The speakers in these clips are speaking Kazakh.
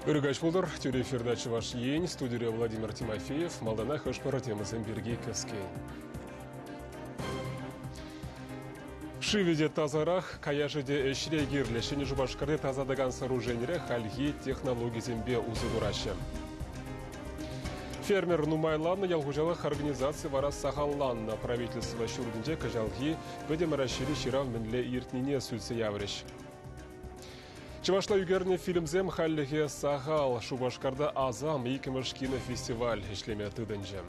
Үрігач болдыр, тюре эфирдачы ваш ень, студия Владимир Тимофеев, Малдана Хэшпара темасын берге кәскен. Шиведе тазарах, каяжеде эшре гирле, шені жубашкарды тазадаган сооруженере хальги технологизембе узыгураща. Фермер Нумайланна ялгужалых организации вара Сахалланна правительства шурдинже кажалги бедем расшири ширав минле иртнине сүйтсе яврещ. Чывашла югерне фильмзем халлиге Сахал Шубашкарда азам икіміш кинофестиваль ишлеме тыдынжы.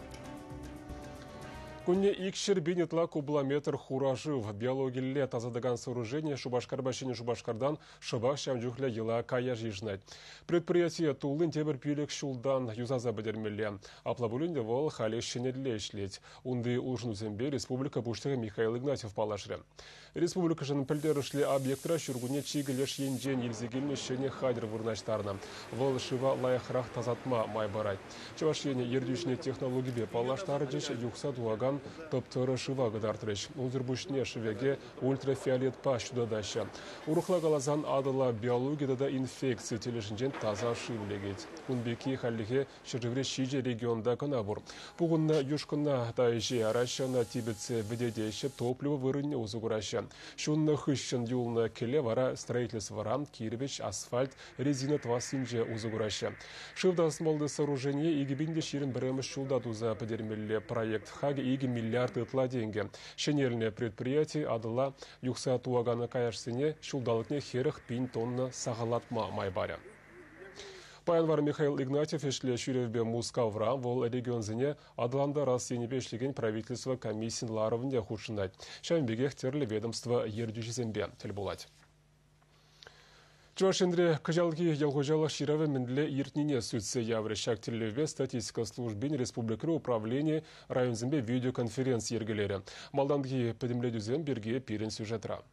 Күнне икшір бенетла кубламетр хуражыв биологилле тазадаган сооружение Шубашкарбашыне Шубашкардан шыбақ шамжухля ела кая жижнать. Предприятие тулын тебір пилек шулдан юзаза бедермеле. Аплабулинде вол хали шенедле ишлеть. Унды улжнузембе республика буштығы Михаил Игнатьев палашры. Республика жын пілдерішле объектра шүргуне чигілеш енжен елзегілме шене хадр вырнаштарна. Вол шыва лайықрақ тазатма май барать. Чавашене ердюшне технологии палаштары жеш юқса дуаган топтыры шыва гыдартырыш. Узырбушне шывеге ультрафиолет паш дадаща. Урухла галазан адыла биологияда да инфекция телешінжен таза шывлегет. Унбеки халлиге шыржывре шиже регионда канабур. Пугунна юшкына тайжи аращана тибетсе бедедейші топливо вырынне узугураща. Шунна хыщен юлна келе вара строительство рам, кирбич, асфальт, резина твасинже узугураща. Шывда смолды сооружение игибинде ширин бремеш шулда туза подермелле проект хаги иги миллиард ытла деньги. Шенерное предприятие адыла юкса туагана каяшсыне шулдалыкне херых пин тонна сағалатма майбаря. Паянвар Михаил Игнатьев ешле шүревбе Мускавра вол регионзыне адыланда раз енебешлеген правительство комиссин ларовне худшынать. Шамбегех терлі ведомство ердюжизембе тіл болать. Чувашендре кажалги ялгожала широве мендле иртнине сүтсе явры шактерлеве статистика службин республикары управления районзембе видеоконференция ергелері. Малданги подемледюзем берге пирен сюжетра.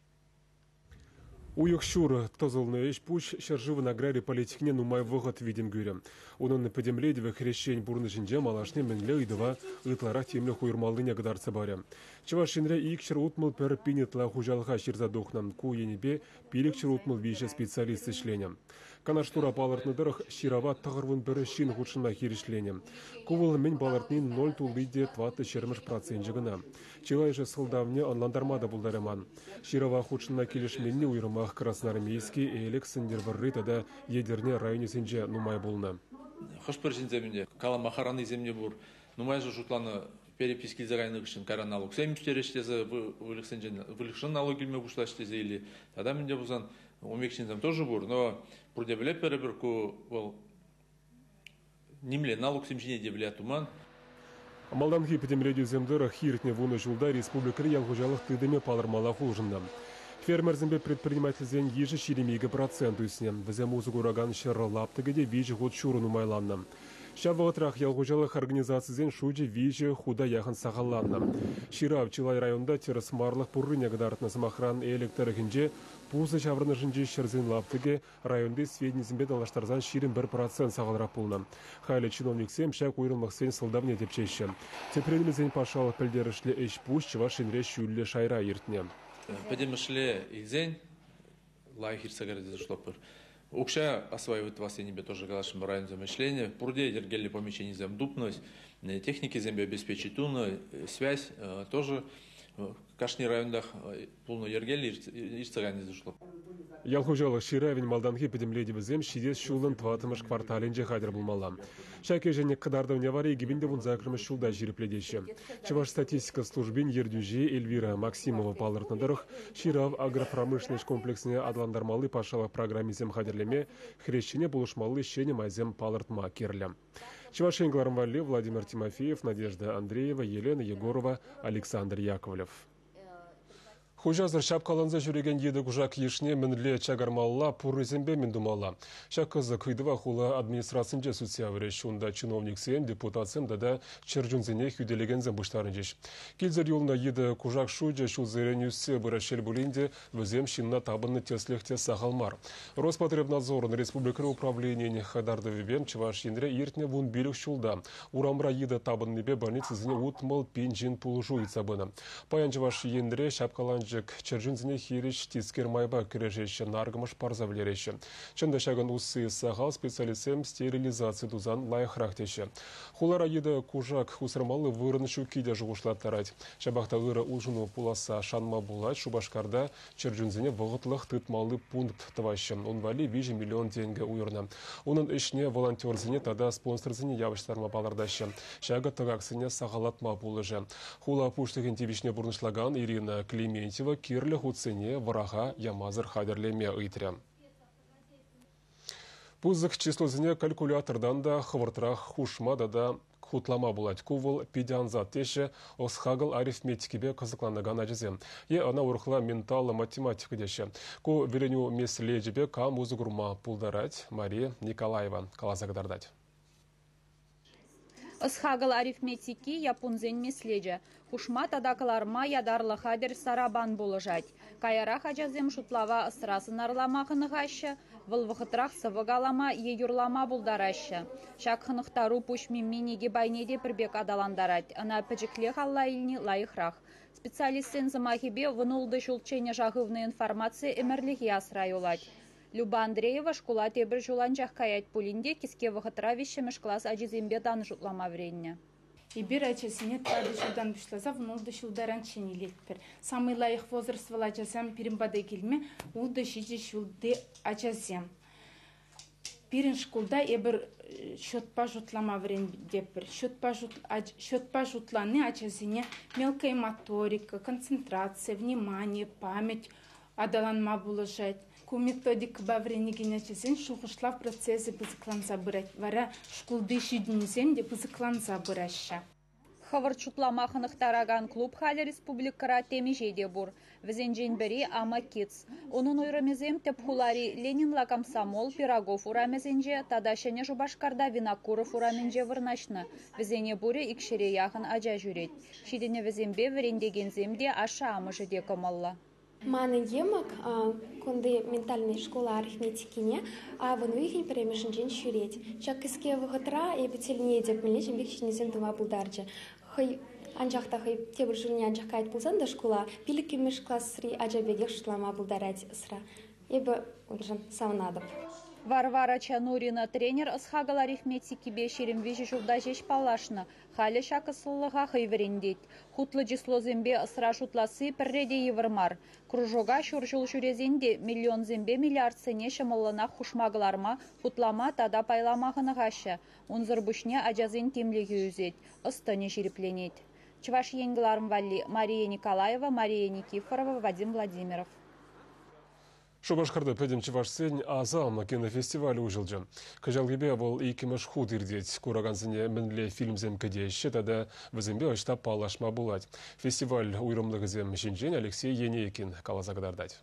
Уйықшур тозылны еш пуш шаржывы награри политикне нумай вғыт видим гүрем. Onun подемледеве хрещень бурны жинже малашне менле ыдыва ытлара темле хуйырмалыне гыдарцы баря. Чывашинре икшір утмыл пір пинетла хужалға ширзадухнам ку енебе пилікшір утмыл више специалист ишленем. Канаштура балартныдырых ширава тағырвын бірі шин худшынма хиришленем. Кувыл мен балартнин 0 тулыйде 20% жығына. Чилайжы сылдавне онландармада бұлдареман. Ширава худшынма келешменне уйрыма Красноармейский элек сындерваррыта да едерне районе сенже нумай болна. Хошпыр жинземінде каламахараны земне бур. Нумай же жутланы переписки загайны кышын караналог. Семчтерештезе вылықшын налог илме бушлаштезе или тогда менде бузан умекшинзем тоже бур. Но бурдебіле перебірку ол немле налог семчине дебіле туман. Малданги педемредю земдыра хиртне вуны жылда республикары ялгужалық тыдыме палырмала хулжында. Фермерзембе предпринимательзен ежі шеремеге процент үснен. Візем узы ураган шыры лаптыгеде вежі год шуруну майланна. Шавығытрах ялгужалық организациязен шуджи вежі худа яхын сағаланна. Ширав Чилай районда тересмарлық пуррыне гыдартны самахран электрігінже пузы шаврыны жынже шырзен лаптыге районды сведнезімбе далаштарзан ширин 1% сағалрап пулна. Хайлы чиновниксем шак уйрылмақ сен сылдавне тепчеші. Тепредімізен пашалық пілдерішлі эш пуш чывашинре шүлі шайра ертіне. Подемышле изень лайхир сагарады шлопыр. Укша осваивает вас я небе тоже галашим район замышления. Пурде дергели помещение замдупность, техники земли обеспечить туна, связь тоже кашни райондах полно ергели и цагане зашло. Ялхужалық ширавин малданги педемледевізем шидес шулын тватымыш кварталинже хадыр булмала. Шаке және қыдардауне варе егібінде вұн закрымыш шулда жирепледеші. Чываш статистика службин ердюже Эльвира Максимова палыртныдырых ширав агропромышленный комплексіне адландармалы пашалық программизем хадырлеме хрещене булышмалы шене майзем палыртма керлі. Чывашен Гларамвалли, Владимир Тимофеев, Надежда Андреева, Елена Егорова, Александр Яковлев. Хужазыр шапкаланза жүреген еді күжак ешіне мінле чагармалла пұрызембе міндумалла. Шаққызы күйдіва хула администрацинже сүтсявыры шунда чиновниксен, депутатсен да чержунзене хүделегензен бұштарын жеш. Келзір елна еді күжак шуджа шулзерен үссе бұрашел бұлінде візем шинна табынны теслехте сағалмар. Роспотребнадзорын республикары управлениен хадардывебен чываш ендре ертіне вун билік шулда. Урамра еді табынныбе больницызіне утмыл пенжин пулжу ицабыны. Паян чываш ендре шапкаланжы пәжік чыржынзіне хириш тискер майба кірежеші наргымыш парзавлереші. Чындашагын ұсы сағал специалисем стерилизация дузан лайықрақ теші. Хулара еді кужак ұсырмалы вырынышу кейде жұғышлаттарад. Шабақта ғыры ұлжыну пуласа шанма булат Шубашкарда чыржынзіне вғытлық тытмалы пункт тывашы. Он вали 5 миллион деньги уйырна. Оның ішіне волонтерзіне тада спонсорзіне явыштарма балардашы. Шағы тығақсыне сағалатма булыжы. Хула пуштығын тивишне бұрнышлаган Ирина Клементьева кирлі хуцене вараға ямазыр хадерлеме ұйтря. Пузық числозіне калькулятордан да хывыртырақ хушмада да хутлама булать. Кувыл педианзат теші осхагыл арифметикебе қызықланаган ажызем. Ана урхла менталы математика деші. Ку вереню меследжебе кам узыгурма пулдарать Мария Николаева калазагдардать. Осхагыл арифметики япунзен меследжі. Хушма тадакаларма ядарлы хадер сарабан болыжать. Каяра хажазем шутлава ысырасын арламағыны ғашы, вылвықытрақ сывыгалама еюрлама бұлдарашы. Шаққынықтару пушмимминеге байнеде бірбек адаландарать. Ана пәжікле қалла илні лайықрақ. Специалистен замахибе вынулды шулчене жағывны информация эмерлігі асырай олать. Люба Андреева школа тебір жуланчақ каять пулинде киске вғытыра вещемеш класс ажизембе дан жутлама вренне. Ибир ачасыне тады жылдан бүшлаза, внулды жылдаран ченелетпір. Самый лайық возраст вал ачасам пирімбады келме, улды шеже жылды ачасам. Пирин школда ебір шотпа жутлама врен депір. Шотпа жутланы ачасыне мелкая моторика, концентрация, внимание, память адаланма булыжать. Ку методика бавренегене ачасен шуғышлав процессы бызыкланса бұрать. Вара школды шүйдінесен де бызыкланса бұраша. Хавар чутламақынықтараган клуб халі республикара темежеде бұр. Візенжен бірі Ама Kids. Onun uyramezem тепхулари Ленинла комсомол Пирогов урамезенже, тадашене Жубашкарда Винокуров ураменже вырнашны. Візене бұре икшере яғын ажа жүрет. Шидене візембе вірендегенземде аша амыжы де комалла. Маны емак, конды ментальной школы арифметикине, а вон выхень перемешенжен шюреть. Чак киске вғытра и бетельне деп міле жембек шенезен тума бұлдаржы. Хай анжақта хай тебір жүріне анжақ кайт бұлзан да школа, пилік емеш класс сри ажабегек шутлама бұлдарать сыра. Ебі олжан саунадып. Варвара Чанурина тренер ысхагал арифметики бешерім вежі жулда жеш палашны. Халі шақысылыға хайверендет. Хутлы числозембе ысыра шутласы пірреде евірмар. Кружога шуржул жүрезенде миллион зембе миллиард сене шымылына хушмағыларма хутлама тада пайламағыны ғашы. Унзыр бүшне ажазен темлігі үзет. Ыстыне жеріпленет. Чываш енгіларым валли Мария Николаева, Мария Никифорова, Вадим Владимиров. Шубашкарды пәдем Чывашсен азам кинофестивалі ұжылжы. Кажалгебе бұл икіміш худ ирдет. Кураганзыне мінле фильмзем кедеші, тада візімбе ұшта палашма бұлад. Фестиваль ұйрымлығызем жинжен Алексей Енейкин калазагдардать.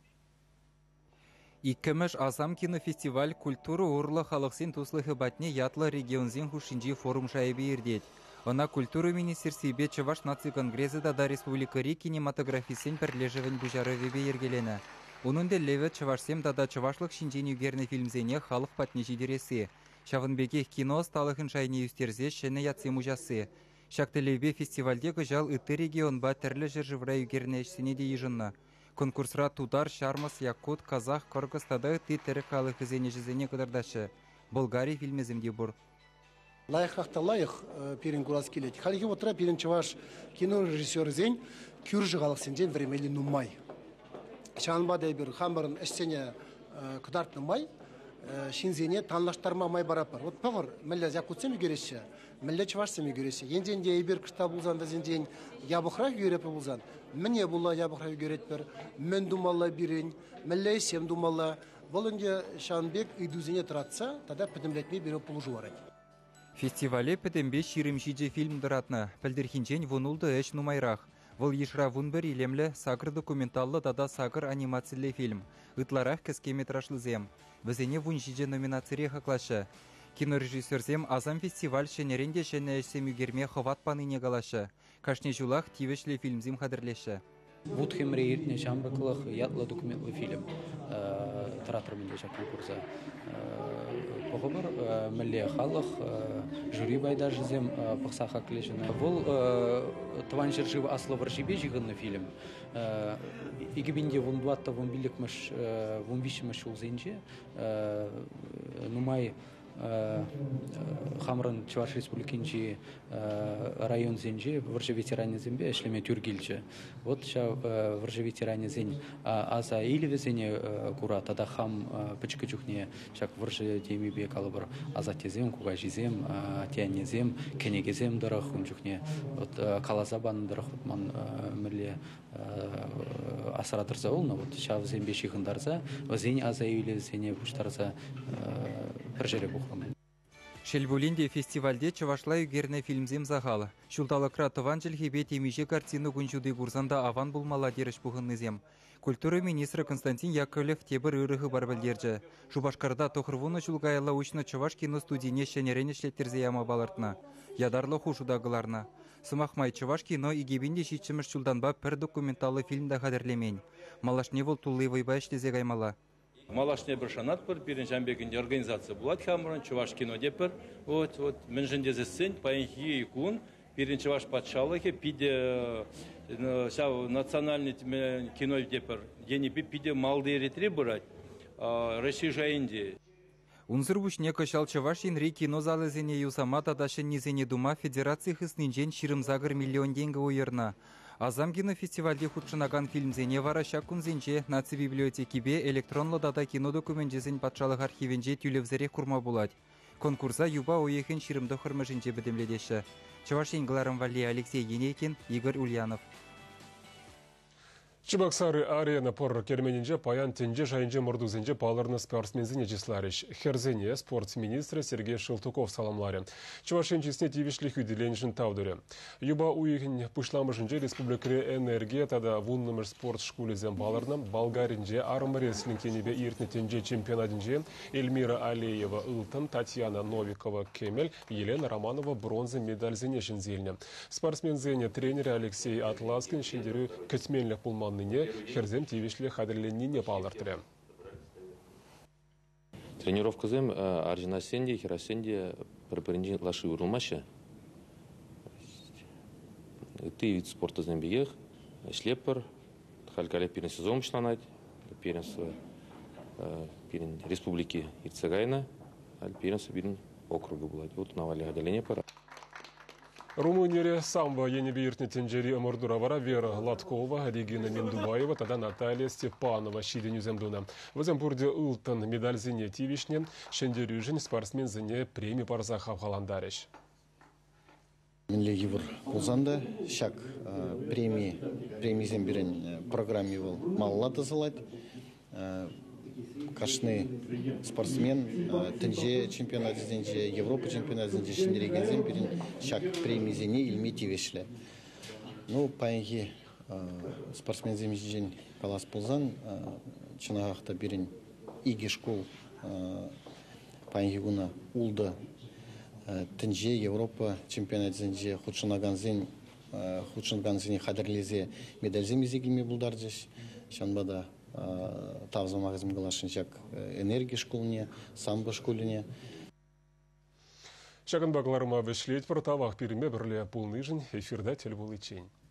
Икіміш азам кинофестиваль культуры урлы халықсен туслығы батне ятлы регионзен хушинжи форум шайбе ирдет. Она культуры министерстве Чываш наци конгрессы да республикари кинематографисен перлежевен бұжарывебе ергелене. Onun da leve Чывашсем да Чывашлық шинжен югерне фильмзене халық патнежи дересі. Шавынбеге кино сталықын шайне юстерзе шене ятсем ужасы. Шакты леве фестивальде гыжал ыты регион ба тірлі жыржывра югерне ішсене де ежынна. Конкурсра Тудар, Шармас, Якут, Казах, Кыргыз тада ыты тірі халық ізене жызене кыдардашы. Болгария фильмеземде бұр. Лайықақта лайық перін курас келеді. Халиге отыра перін Чываш кино режиссер зен күржі халық сенжен времели нумай. Шанбадай бір хамбарын әшсене күдартны май, шинзене танлаштарма май барапар. Вот пағыр, мәлі Якутсем үйгересі, мәлі Чывашсем үйгересі. Енденде ебір күшта бұлзан, візенден ябықрақ үйгерепі бұлзан. Міне бұлла ябықрақ үйгеретпір, мен думалла бірін, мәлі сем думалла. Бұл өнде Шанбек үйдузене тұратса, тада пөтімлетмей бірі пұлжу барады. Фестивале пөтімбе ширимшиде фильм дыратны, пәлдірхинчен вұнулды әш нумайрақ. Выл ешра вунбер илемлі сакыр документаллы тада сакыр анимациялы фильм. Ытларах кіске метражлы зем. Візене вунжиде номинацире хақлашы. Кинорежиссерзем азам фестиваль шенеренде шене әшсем үгерме ховат паныне галашы. Кашне жулах тивешлі фильмзем қадырлеші. Вудхемре иртне шамбақлық ятлы документлы фильм. театр мінде жа конкурса похобыр милле халық жюри байда жизем пықсақа клешіні. Бұл Тван Жыржив аслы варжибе жиғынны фильм. Игібінде вундуатта вумбилікміш вумбишіміш улзенже нумай Хамран Чуваш Республикинчи район зенже варжи ветеране зембе эшлеме тюргильче. Вот ша варжи ветеране зень аза или везене кура тада хам пычкычухне шак варжи демибе калабар аза тезем кугажизем тянезем кенегезем дырах унчухне вот калазабан дырах ман мерле асаратырза олна вот ша зембе шихындарза вазень аза или зене буштарза пержере бухам. Шельбулинде фестивальде Чавашла югерне фильмзем захала. Шулталыкра тыванчыл хебе темиже картину күнчуды бурзанда аван булмала дереш пухыннызем. Культура министры Константин Яковлев тебір ырығы бар білдерді. Шубашкарда тоқырвуны шулгайла учны Чаваш киностудийне шенерене шлеттерзе яма балартына. Ядарлы хушудағыларына. Сымақмай Чаваш кино игебінде шитчіміш шулданба пір документалы фильмда қадірлемень. Малашне вол тулы вайбай шлезе гаймала. Малашне бір шанат бір, бірін жәмбегінде организация болады хамырын, Чуваш кино деп бір. Вот, мен жіндезе сен, пайынхи икун, бірін Чуваш патшалығы, пиде национальный кино деп бір, ені пиде малды еретіре бұрат, Россия жайынде. Унзыр бушне кышал Чаваш инри кино залы зене юсама тадашын низене дума федерации хыснинжен ширымзагыр миллион деньги уйырна. Азам кинофестивальде худшынаган фильмзене вара шакунзенже наци библиотекибе электронлы дата кино документжезен патшалық архивенже тюлевзере курма булать. Конкурса юба уехен ширымды хырмыжынже бідімледеші. Чаваш енгіларым Валли Алексей Енейкин, Игорь Ульянов. Чебоксары арена пор керменинже паян тенже жайынже мұрдузенже палырны спортсмензіне жесларыш. Херзене спортс-министрі Сергей Шылтуков саламлары. Чувашенчесіне тивишлих үділенішін таудыры. Юба уйығын пұшламышынже республикаре энергия тада вуннымыш спорт шкулезен балырным Болгаринже армреслин кенебе иртні тенже чемпионатинже Эльмира Алеева Ылтын, Татьяна Новикова Кемель, Елена Романова бронзы медальзене шынзеліне. Спортсмензене тренер Алексей Атласкин шендері көтменлік пулман Херзем тивишле хадерленнине палыртыры. Тренировка зем Аржинасенде, Херасенде препаринди лаши урылмашы. Ты вид спорта зем бегех, шлеппер, халькале пирен сезон мышланать, пиренство пирен республики Ирцегайна, пиренство пирен округа булать. Вот навали хадерленне пара. Румынире самбо енебиртне тенджери Мордуравара Вера Латкова, Регина Миндубаева, тада Наталья Степанова, Шиденю земдуна. В Зембурде Ултан медаль зене тивишне, шендерюжен спортсмен зене премии парзахав халандариш. Минле евр ползанда, шак премии зембирен программе был мало тазалать. Кашны спортсмен, тенже чемпионат зенже, Европа чемпионат зенже, шендереген зембирен, шак премии зене илме тивишле. Ну, паенги спортсмен земжен калас ползан, чынағақта берен иге школ паенги гуна улда тенже Европа чемпионат зенже, худшынаган зене хадарлезе медаль земезе келме бұлдардыш, шанбада тавзамағызым қалашын жак энергия школыне, самбо школыне. Шаган бағларыма вешлет портавақ переме бірле пулныжын эфирда тел бұл ичень.